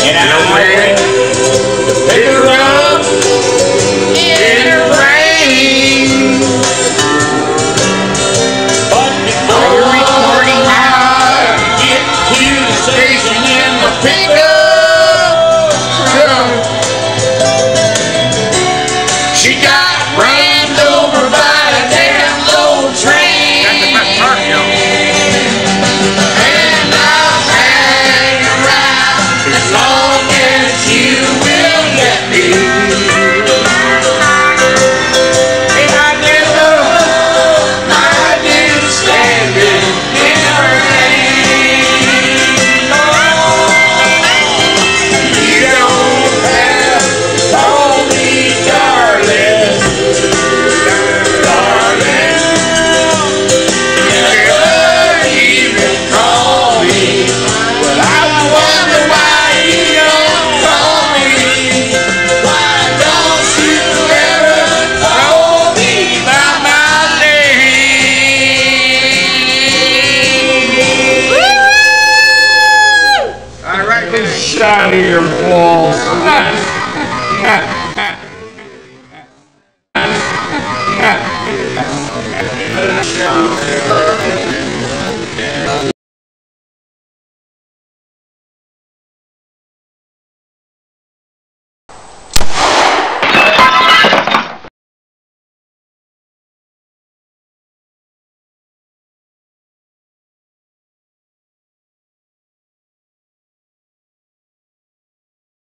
and I went to pick her up in the rain. But before we get to the station in the pickup truck, she got ran over by a damn low train. That's the best part, yo. And I'll hang around as long as you will let me. And I never mind you standing in the rain. You don't have to call me darling, darling. You never even call me, but I wonder why you don't call me. Why don't you ever call me by my name? All right, Get out of here, Paul.